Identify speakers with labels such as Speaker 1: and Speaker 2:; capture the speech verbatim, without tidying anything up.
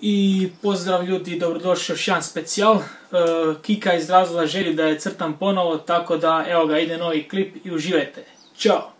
Speaker 1: I pozdrav ljudi, dobrodošli još jedan specijal. Kika je izrazila želju da je crtam ponovo, tako da evo ga, ide novi klip i uživajte. Ćao!